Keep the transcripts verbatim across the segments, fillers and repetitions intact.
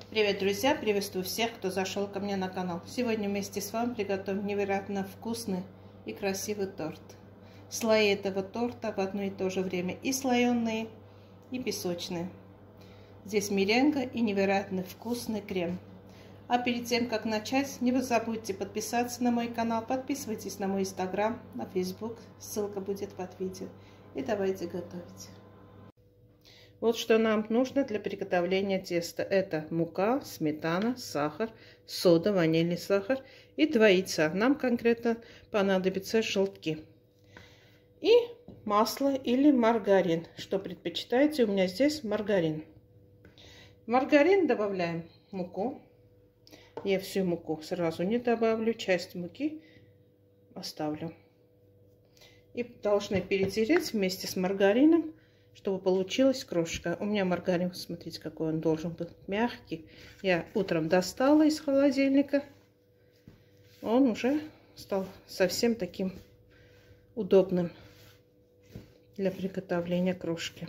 Привет, друзья! Приветствую всех, кто зашел ко мне на канал. Сегодня вместе с вами приготовим невероятно вкусный и красивый торт. Слои этого торта в одно и то же время и слоеные, и песочные. Здесь меренга и невероятно вкусный крем. А перед тем, как начать, не забудьте подписаться на мой канал, подписывайтесь на мой инстаграм, на фейсбук, ссылка будет под видео. И давайте готовить. Вот что нам нужно для приготовления теста. Это мука, сметана, сахар, сода, ванильный сахар и два яйца. Нам конкретно понадобятся желтки. И масло или маргарин. Что предпочитаете? У меня здесь маргарин. В маргарин добавляем муку. Я всю муку сразу не добавлю. Часть муки оставлю. И должны перетереть вместе с маргарином, чтобы получилась крошка. У меня маргарин, смотрите, какой он должен быть мягкий. Я утром достала из холодильника. Он уже стал совсем таким удобным для приготовления крошки.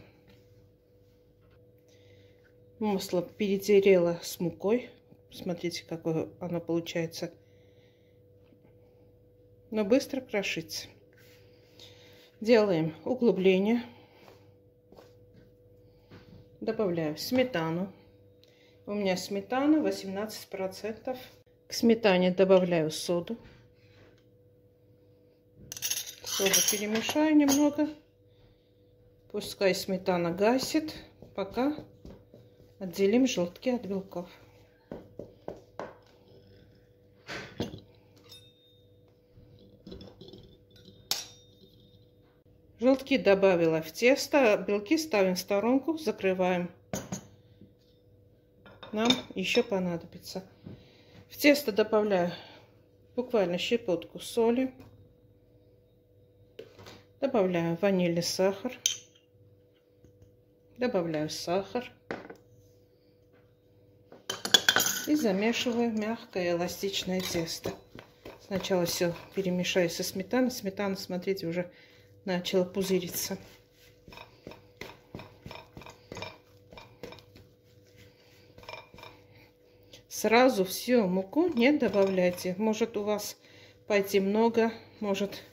Масло перетерела с мукой. Смотрите, какое оно получается. Но быстро крошится. Делаем углубление. Добавляю сметану. У меня сметана восемнадцать процентов. К сметане добавляю соду. Соду перемешаю немного. Пускай сметана гасит, пока отделим желтки от белков. Желтки добавила в тесто, белки ставим в сторонку, закрываем. Нам еще понадобится. В тесто добавляю буквально щепотку соли. Добавляю ванильный сахар. Добавляю сахар. И замешиваю мягкое эластичное тесто. Сначала все перемешаю со сметаной. Сметана, смотрите, уже начала пузыриться. Сразу всю муку не добавляйте. Может у вас пойти много, может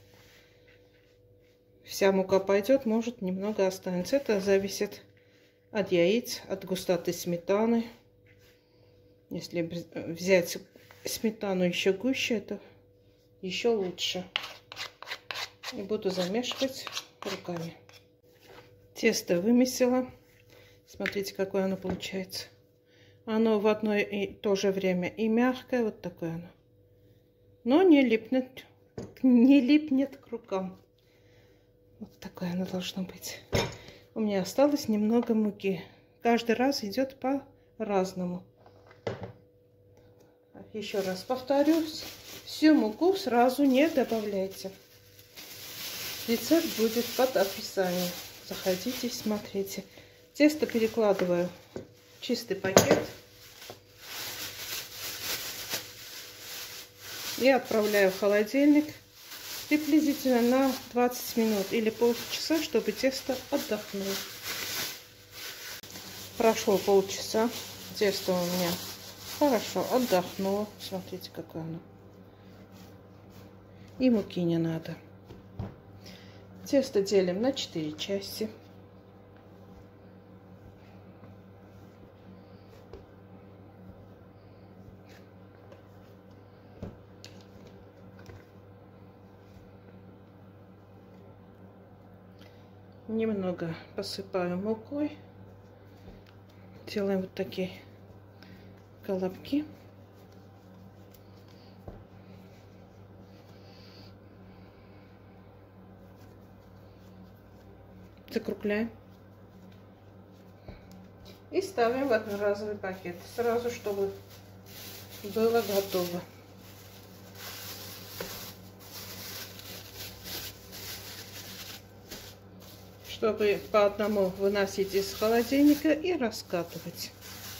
вся мука пойдет, может немного останется. Это зависит от яиц, от густоты сметаны. Если взять сметану еще гуще, это еще лучше. И буду замешивать руками. Тесто вымесила. Смотрите, какое оно получается. Оно в одно и то же время и мягкое, вот такое оно. Но не липнет, не липнет к рукам. Вот такое оно должно быть. У меня осталось немного муки. Каждый раз идет по-разному. Еще раз повторюсь. Всю муку сразу не добавляйте. Рецепт будет под описанием. Заходите, смотрите. Тесто перекладываю в чистый пакет. И отправляю в холодильник приблизительно на двадцать минут или полчаса, чтобы тесто отдохнуло. Прошло полчаса. Тесто у меня хорошо отдохнуло. Смотрите, какое оно. И муки не надо. Тесто делим на четыре части. Немного посыпаю мукой. Делаем вот такие колобки. Закругляем. И ставим в одноразовый пакет. Сразу, чтобы было готово. Чтобы по одному выносить из холодильника и раскатывать.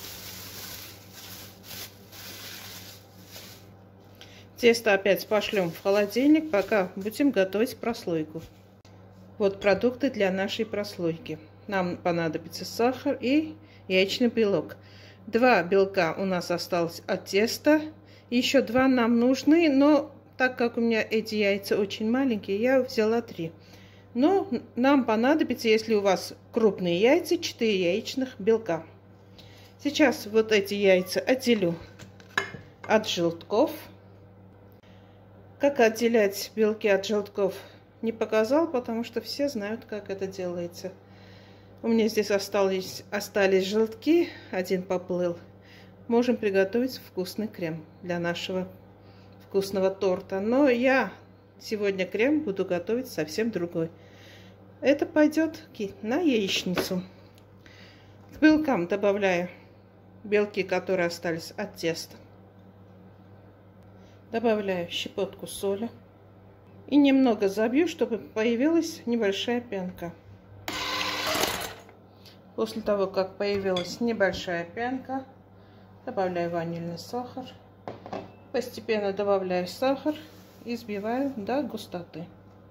Тесто опять пошлем в холодильник, пока будем готовить прослойку. Вот продукты для нашей прослойки. Нам понадобится сахар и яичный белок. Два белка у нас осталось от теста. Еще два нам нужны, но так как у меня эти яйца очень маленькие, я взяла три. Но нам понадобится, если у вас крупные яйца, четыре яичных белка. Сейчас вот эти яйца отделю от желтков. Как отделять белки от желтков, не показал, потому что все знают, как это делается. У меня здесь остались, остались желтки, один поплыл. Можем приготовить вкусный крем для нашего вкусного торта. Но я сегодня крем буду готовить совсем другой. Это пойдет на яичницу. К белкам добавляю белки, которые остались от теста. Добавляю щепотку соли. И немного забью, чтобы появилась небольшая пенка. После того, как появилась небольшая пенка, добавляю ванильный сахар. Постепенно добавляю сахар и взбиваю до густоты.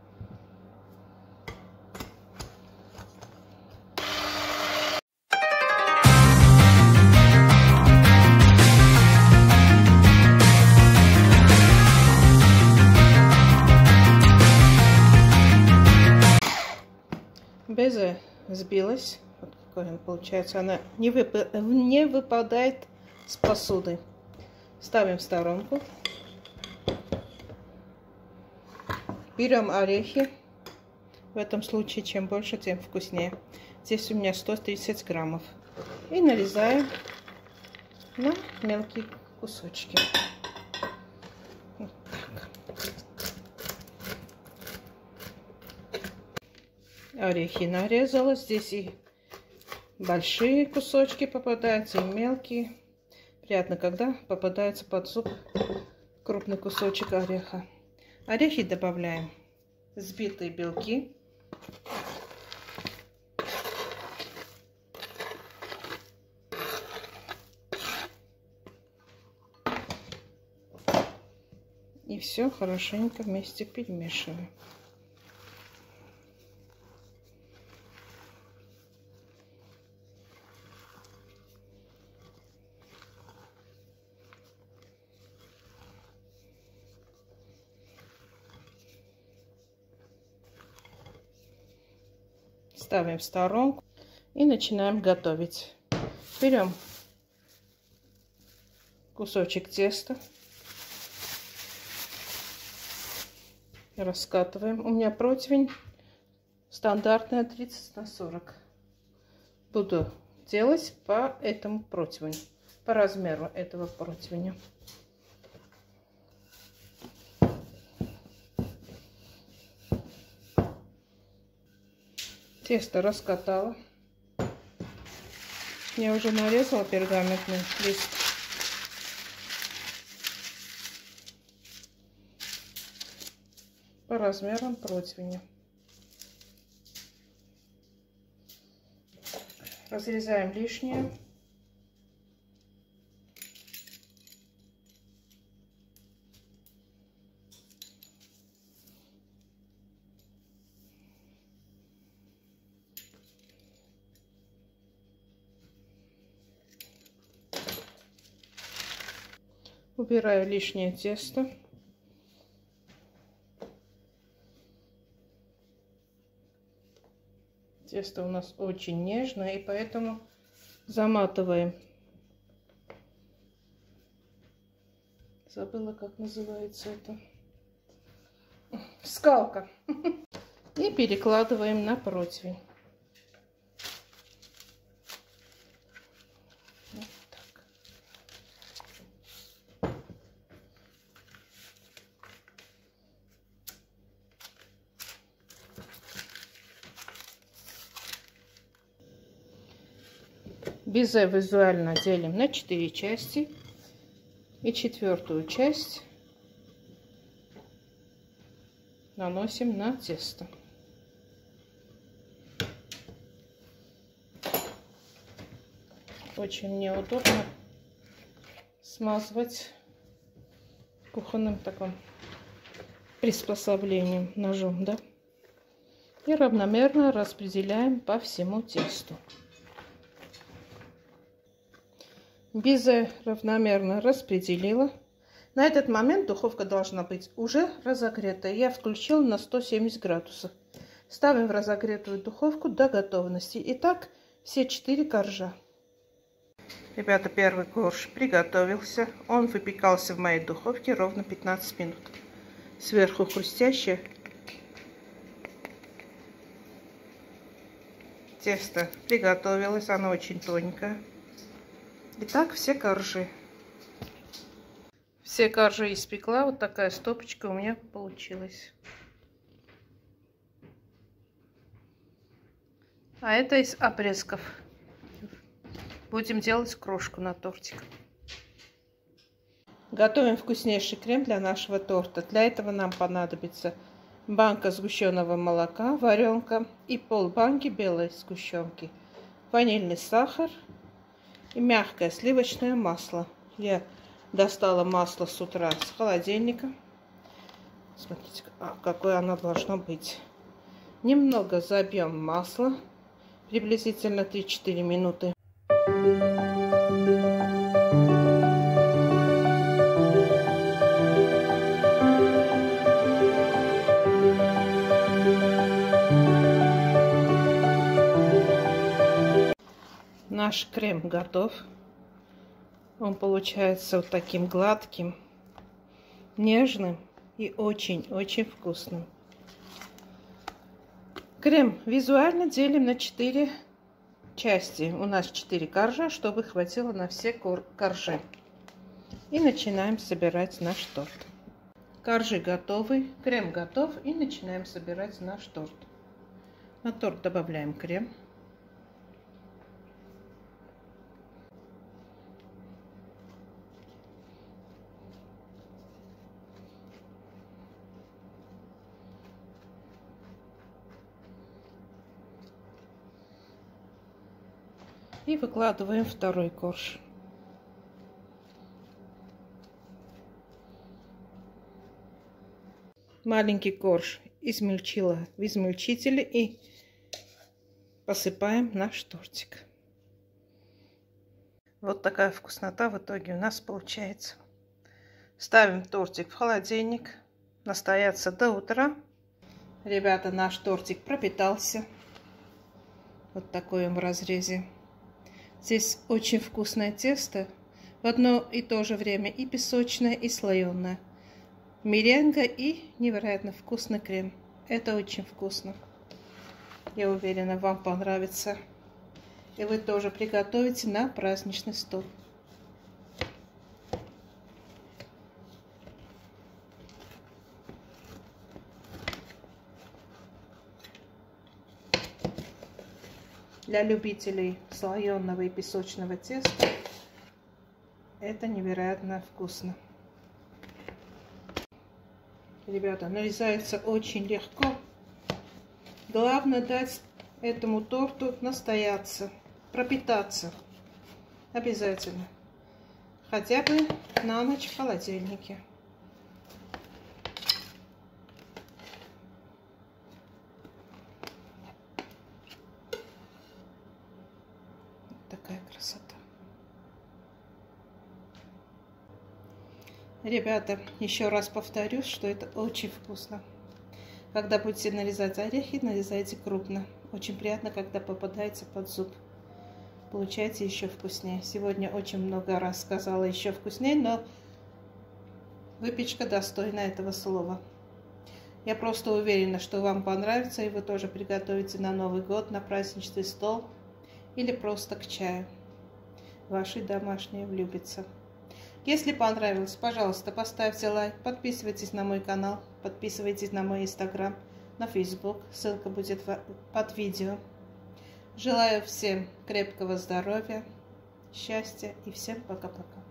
Безе взбилась. Вот какой он получается. Она не, вып... не выпадает с посуды. Ставим в сторонку. Берем орехи. В этом случае, чем больше, тем вкуснее. Здесь у меня сто тридцать граммов. И нарезаем на мелкие кусочки. Вот так. Орехи нарезала. Здесь и большие кусочки попадаются, и мелкие. Приятно, когда попадается под зуб крупный кусочек ореха. Орехи добавляем. Взбитые белки. И все хорошенько вместе перемешиваем. Ставим в сторонку и начинаем готовить. Берем кусочек теста, раскатываем. У меня противень стандартная тридцать на сорок. Буду делать по этому противню, по размеру этого противня. Тесто раскатала. Я уже нарезала пергаментный лист. По размерам противня. Разрезаем лишнее. Убираю лишнее тесто. Тесто у нас очень нежное, и поэтому заматываем. Забыла, как называется это. Скалка. И перекладываем на противень. Безе визуально делим на четыре части. И четвертую часть наносим на тесто. Очень неудобно смазывать кухонным таким приспособлением, ножом, да? И равномерно распределяем по всему тесту. Безе равномерно распределила. На этот момент духовка должна быть уже разогретая. Я включила на сто семьдесят градусов. Ставим в разогретую духовку до готовности. Итак, все четыре коржа. Ребята, первый корж приготовился. Он выпекался в моей духовке ровно пятнадцать минут. Сверху хрустящее. Тесто приготовилось, оно очень тоненькое. Итак, все коржи. Все коржи испекла. Вот такая стопочка у меня получилась. А это из обрезков. Будем делать крошку на тортик. Готовим вкуснейший крем для нашего торта. Для этого нам понадобится банка сгущенного молока, варенка и полбанки белой сгущенки, ванильный сахар и мягкое сливочное масло. Я достала масло с утра с холодильника. Смотрите, какое оно должно быть. Немного забьем масло, приблизительно три-четыре минуты. Наш крем готов. Он получается вот таким гладким, нежным и очень-очень вкусным. Крем визуально делим на четыре части. У нас четыре коржа, чтобы хватило на все коржи. И начинаем собирать наш торт. Коржи готовы, крем готов, и начинаем собирать наш торт. На торт добавляем крем. И выкладываем второй корж. Маленький корж измельчила в измельчителе и посыпаем наш тортик. Вот такая вкуснота в итоге у нас получается. Ставим тортик в холодильник, настояться до утра. Ребята, наш тортик пропитался. Вот такой он в разрезе. Здесь очень вкусное тесто. В одно и то же время и песочное, и слоеное. Меренга и невероятно вкусный крем. Это очень вкусно. Я уверена, вам понравится. И вы тоже приготовите на праздничный стол. Для любителей слоеного и песочного теста это невероятно вкусно. Ребята, нарезается очень легко. Главное дать этому торту настояться, пропитаться. Обязательно. Хотя бы на ночь в холодильнике. Такая красота. Ребята, еще раз повторюсь, что это очень вкусно. Когда будете нарезать орехи, нарезайте крупно. Очень приятно, когда попадается под зуб. Получается еще вкуснее. Сегодня очень много раз сказала еще вкуснее, но выпечка достойна этого слова. Я просто уверена, что вам понравится, и вы тоже приготовите на Новый год, на праздничный стол или просто к чаю. Ваши домашние влюбятся. Если понравилось, пожалуйста, поставьте лайк, подписывайтесь на мой канал, подписывайтесь на мой инстаграм, на фейсбук, ссылка будет под видео. Желаю всем крепкого здоровья, счастья и всем пока-пока.